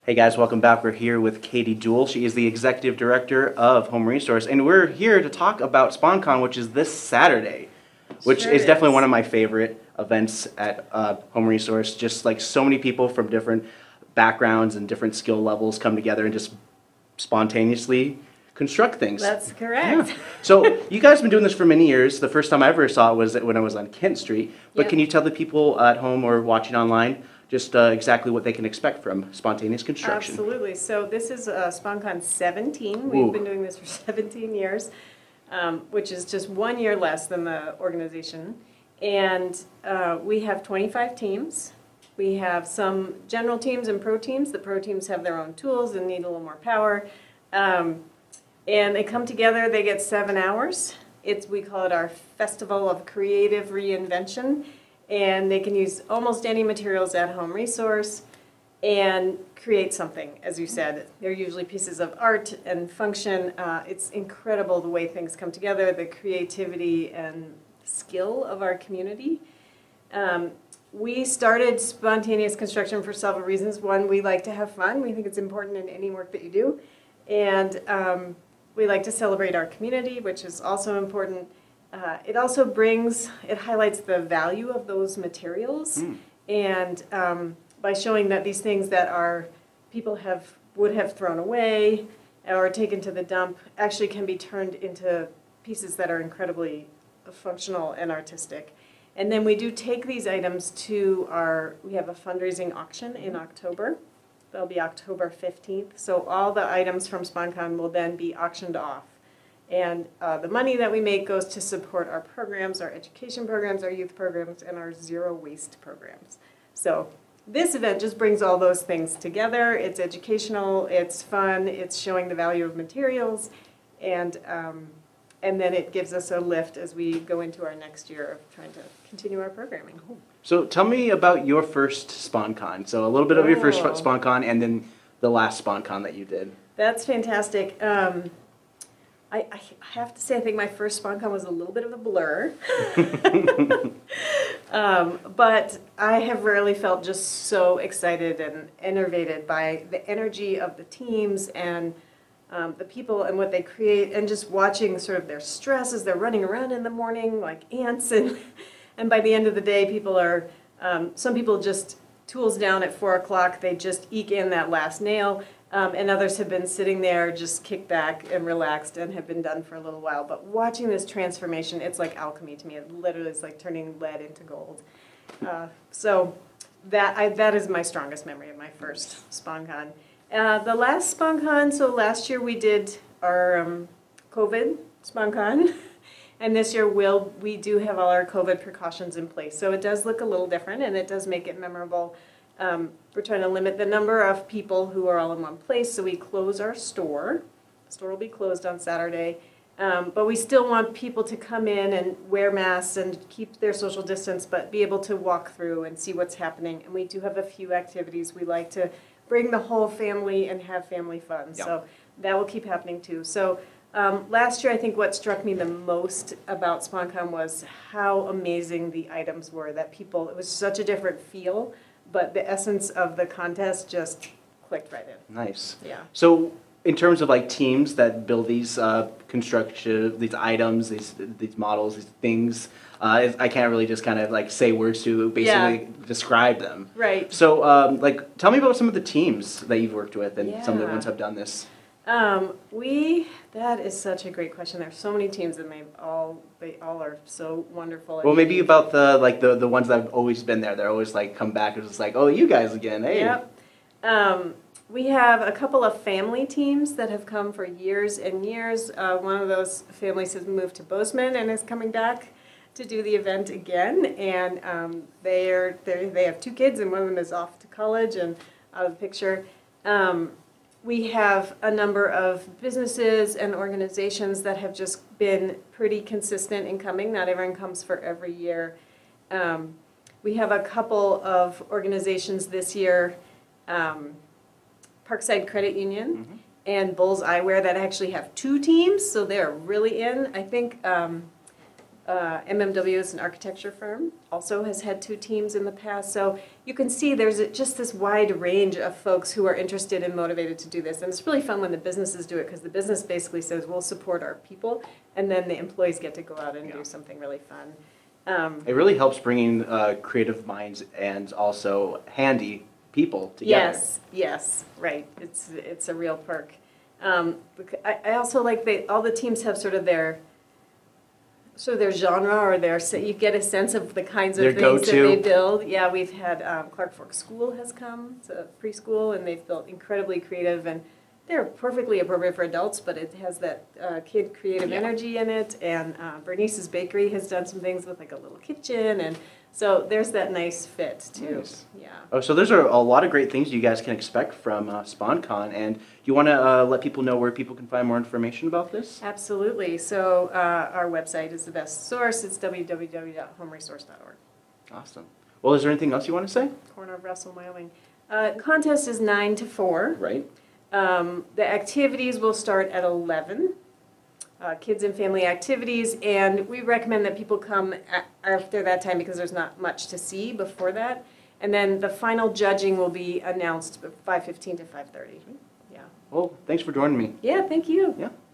Hey guys, welcome back. We're here with Katie Deuel. She is the Executive Director of Home Resource, and we're here to talk about SponCon, which is this Saturday, which Sure is definitely is. one of my favorite events at Home Resource. Just like so many people from different backgrounds and different skill levels come together and just spontaneously construct things. That's correct. Yeah. So you guys have been doing this for many years. The first time I ever saw it was when I was on Kent Street. But Yep. can you tell the people at home or watching online just exactly what they can expect from spontaneous construction? Absolutely. So this is SponCon 17. Ooh. We've been doing this for 17 years, which is just 1 year less than the organization. And we have 25 teams. We have some general teams and pro teams. The pro teams have their own tools and need a little more power. And they come together, they get 7 hours. We call it our Festival of Creative Reinvention. And they can use almost any materials at Home Resource and create something, as you said. They're usually pieces of art and function. It's incredible the way things come together, the creativity and skill of our community. We started spontaneous construction for several reasons. One, we like to have fun. We think it's important in any work that you do. And we like to celebrate our community, which is also important. It also highlights the value of those materials, and by showing that these things that people would have thrown away or taken to the dump actually can be turned into pieces that are incredibly functional and artistic. And then we do take these items to we have a fundraising auction in October. That'll be October 15th. So all the items from SponCon will then be auctioned off. And the money that we make goes to support our programs, our education programs, our youth programs, and our zero waste programs. So this event just brings all those things together. It's educational, it's fun, it's showing the value of materials, and then it gives us a lift as we go into our next year of trying to continue our programming. So tell me about your first SponCon. So a little bit of your first SponCon and then the last SponCon that you did. That's fantastic. I have to say, I think my first SponCon was a little bit of a blur. But I have rarely felt just so excited and enervated by the energy of the teams and the people and what they create, and just watching sort of their stress as they're running around in the morning like ants. And by the end of the day, people are, some people just tools down at 4 o'clock, they just eke in that last nail. And others have been sitting there just kicked back and relaxed and have been done for a little while. But watching this transformation, it's like alchemy to me. It literally is like turning lead into gold. So that is my strongest memory of my first SponCon. The last SponCon, so last year we did our COVID SponCon. And this year we do have all our COVID precautions in place. So it does look a little different, and it does make it memorable. We're trying to limit the number of people who are all in one place, so we close our store. The store will be closed on Saturday, but we still want people to come in and wear masks and keep their social distance, but be able to walk through and see what's happening. And we do have a few activities. We like to bring the whole family and have family fun, so that will keep happening too. So last year, I think what struck me the most about SponCon was how amazing the items were, that it was such a different feel. But the essence of the contest just clicked right in. Nice. Yeah. So in terms of like teams that build these these items, these models, these things, I can't really just kind of like say words to basically describe them. Right. So like tell me about some of the teams that you've worked with and some of the ones have done this. That is such a great question. There's so many teams and they all are so wonderful. Well, maybe about the ones that have always been there. They're always like come back. It's just like, oh, you guys again. Hey. Yep. We have a couple of family teams that have come for years and years. One of those families has moved to Bozeman and is coming back to do the event again. And they have 2 kids, and one of them is off to college and out of the picture. We have a number of businesses and organizations that have just been pretty consistent in coming. Not everyone comes for every year. We have a couple of organizations this year, Parkside Credit Union and Bulls Eyewear, that actually have 2 teams, so they're really in. I think MMW is an architecture firm, also has had 2 teams in the past. So you can see there's just this wide range of folks who are interested and motivated to do this. And it's really fun when the businesses do it, because the business basically says, we'll support our people, and then the employees get to go out and do something really fun. It really helps bringing creative minds and also handy people together. Yes, right. It's a real perk. I also like all the teams have sort of their genre, or you get a sense of the kinds of Their things that go-to. they build. Yeah, we've had Clark Fork School has come, it's a preschool, and they've built incredibly creative, and they're perfectly appropriate for adults, but it has that kid creative energy in it. And Bernice's Bakery has done some things with like a little kitchen, and so there's that nice fit too. Nice. Yeah. Oh, so there's a lot of great things you guys can expect from SponCon, and you want to let people know where people can find more information about this? Absolutely. So our website is the best source. It's www.homeresource.org. Awesome. Well, is there anything else you want to say? Corner of Russell, Wyoming. Contest is 9 to 4. Right. The activities will start at 11. Kids and family activities, and we recommend that people come after that time because there's not much to see before that. And then the final judging will be announced 5:15 to 5:30. Yeah. Well, thanks for joining me. Yeah, thank you. Yeah.